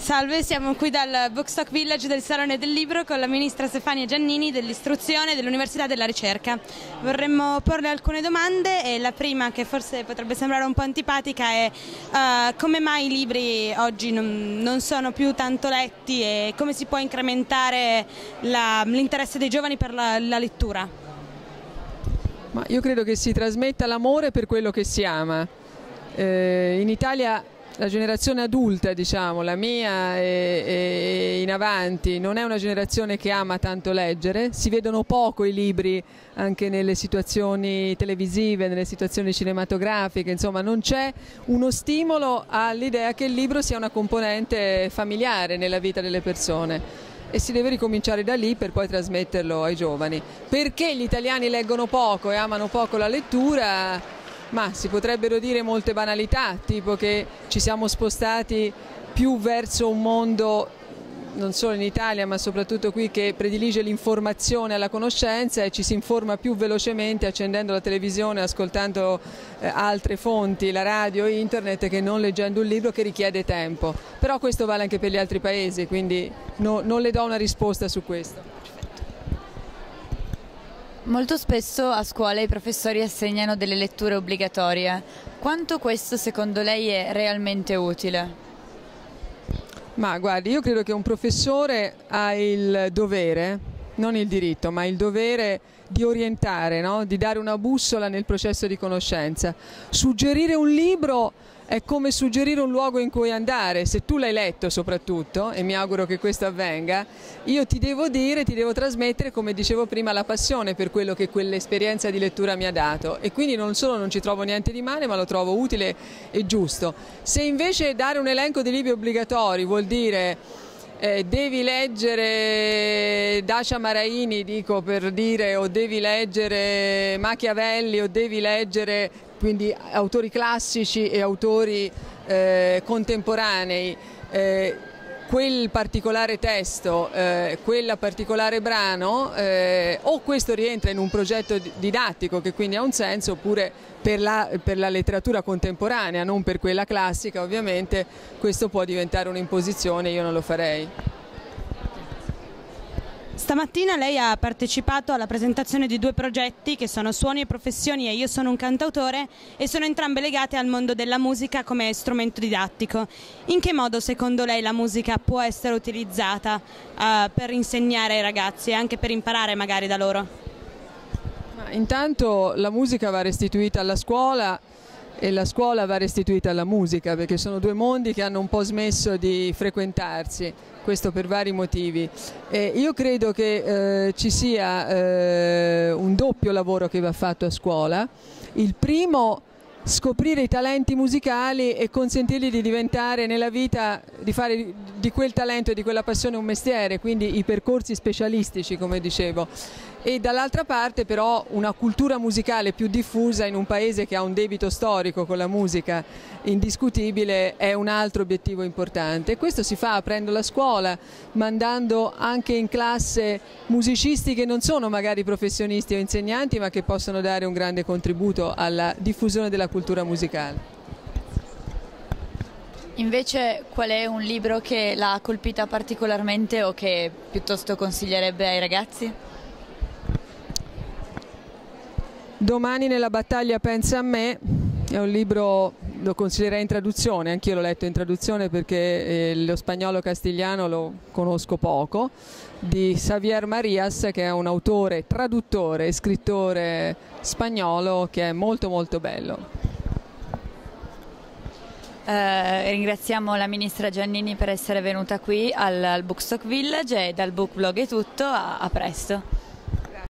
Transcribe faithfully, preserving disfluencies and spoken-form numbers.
Salve, siamo qui dal Bookstock Village del Salone del Libro con la ministra Stefania Giannini dell'Istruzione dell'Università della Ricerca. Vorremmo porle alcune domande e la prima, che forse potrebbe sembrare un po' antipatica, è uh, come mai i libri oggi non, non sono più tanto letti e come si può incrementare l'interesse dei giovani per la, la lettura? Ma io credo che si trasmetta l'amore per quello che si ama. Eh, in Italia la generazione adulta, diciamo, la mia e, e in avanti, non è una generazione che ama tanto leggere, si vedono poco i libri anche nelle situazioni televisive, nelle situazioni cinematografiche, insomma non c'è uno stimolo all'idea che il libro sia una componente familiare nella vita delle persone. E si deve ricominciare da lì per poi trasmetterlo ai giovani. Perché gli italiani leggono poco e amano poco la lettura? Ma si potrebbero dire molte banalità, tipo che ci siamo spostati più verso un mondo, non solo in Italia ma soprattutto qui, che predilige l'informazione alla conoscenza e ci si informa più velocemente accendendo la televisione, ascoltando eh, altre fonti, la radio, internet, che non leggendo un libro, che richiede tempo. Però questo vale anche per gli altri paesi, quindi no, non le do una risposta su questo. Molto spesso a scuola i professori assegnano delle letture obbligatorie. Quanto questo secondo lei è realmente utile? Ma guardi, io credo che un professore ha il dovere, non il diritto, ma il dovere di orientare, no? Di dare una bussola nel processo di conoscenza. Suggerire un libro è come suggerire un luogo in cui andare. Se tu l'hai letto soprattutto, e mi auguro che questo avvenga, io ti devo dire, ti devo trasmettere, come dicevo prima, la passione per quello che quell'esperienza di lettura mi ha dato, e quindi non solo non ci trovo niente di male, ma lo trovo utile e giusto. Se invece dare un elenco di libri obbligatori vuol dire Eh, devi leggere Dacia Maraini, dico per dire, o devi leggere Machiavelli, o devi leggere quindi autori classici e autori eh, contemporanei, eh, quel particolare testo, eh, quel particolare brano, eh, o questo rientra in un progetto didattico che quindi ha un senso, oppure per la, per la letteratura contemporanea, non per quella classica, ovviamente questo può diventare un'imposizione, io non lo farei. Stamattina lei ha partecipato alla presentazione di due progetti che sono Suoni e Professioni e Io sono un cantautore, e sono entrambe legate al mondo della musica come strumento didattico. In che modo secondo lei la musica può essere utilizzata uh, per insegnare ai ragazzi e anche per imparare magari da loro? Ma intanto la musica va restituita alla scuola e la scuola va restituita alla musica, perché sono due mondi che hanno un po' smesso di frequentarsi, questo per vari motivi. E io credo che eh, ci sia eh, un doppio lavoro che va fatto a scuola. Il primo, scoprire i talenti musicali e consentirgli di diventare nella vita, di fare di quel talento e di quella passione un mestiere, quindi i percorsi specialistici, come dicevo. E dall'altra parte però una cultura musicale più diffusa in un paese che ha un debito storico con la musica indiscutibile è un altro obiettivo importante. E questo si fa aprendo la scuola, mandando anche in classe musicisti che non sono magari professionisti o insegnanti, ma che possono dare un grande contributo alla diffusione della cultura musicale. Invece qual è un libro che l'ha colpita particolarmente o che piuttosto consiglierebbe ai ragazzi? Domani nella battaglia pensa a me, è un libro, lo consiglierei in traduzione, anch'io l'ho letto in traduzione perché eh, lo spagnolo castigliano lo conosco poco, di Xavier Marias, che è un autore, traduttore e scrittore spagnolo che è molto molto bello. Eh, ringraziamo la ministra Giannini per essere venuta qui al, al Bookstock Village, e dal Book Blog è tutto, a, a presto.